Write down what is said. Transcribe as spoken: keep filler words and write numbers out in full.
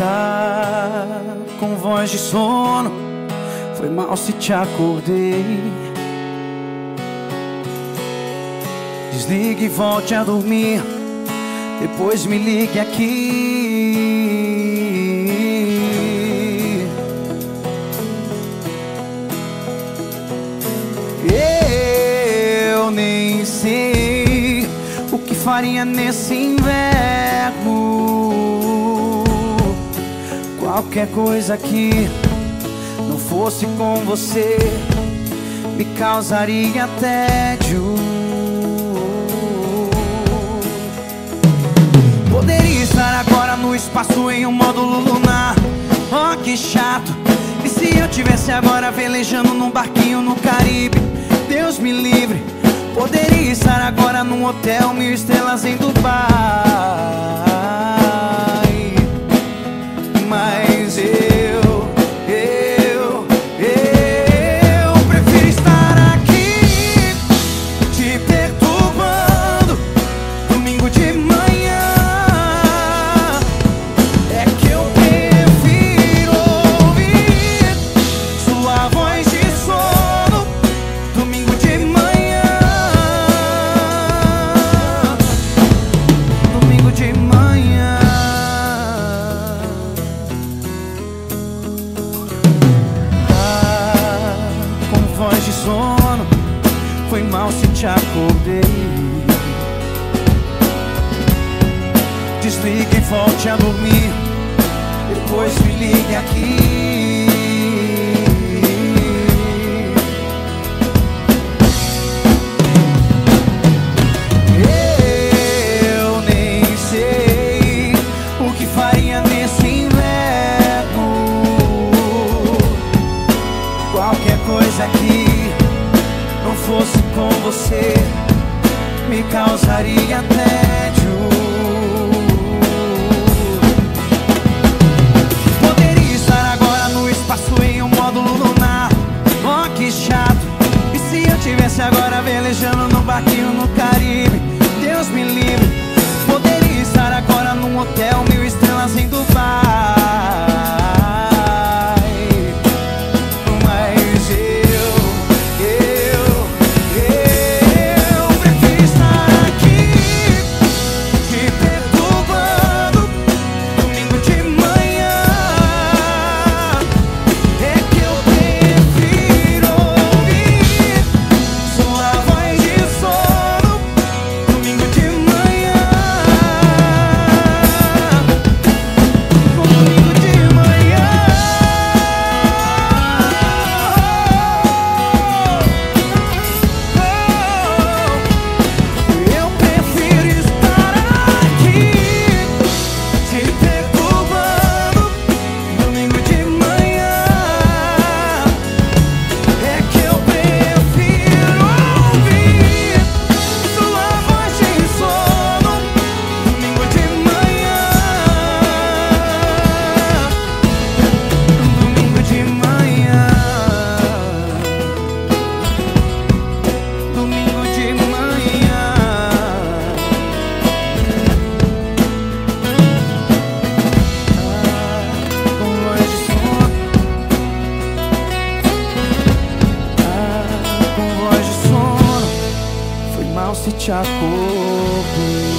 Tá com voz de sono, foi mal se te acordei. Desligue e volte a dormir, depois me ligue aqui. Eu nem sei o que faria nesse inverno. Qualquer coisa que não fosse com você me causaria tédio. Poderia estar agora no espaço em um módulo lunar. Oh, que chato. E se eu tivesse agora velejando num barquinho no Caribe? Deus me livre. Poderia estar agora num hotel mil estrelas em Dubai. Mas eu, eu, eu prefiro estar aqui te perturbando domingo de manhã. É que eu prefiro ouvir sua voz de sono domingo de manhã. Domingo de manhã. Voz de sono, foi mal se te acordei. Desligue e volte a dormir, depois me ligue aqui. Eu nem sei o que faria nesse inverno. Qualquer coisa que não fosse com você me causaria tédio. Poderia estar agora no espaço em um módulo lunar. Oh, que chato. E se eu tivesse agora velejando num barquinho no Caribe? Deus me livre. Poderia estar agora num hotel mil estrelas em Dubai. Se te acordei.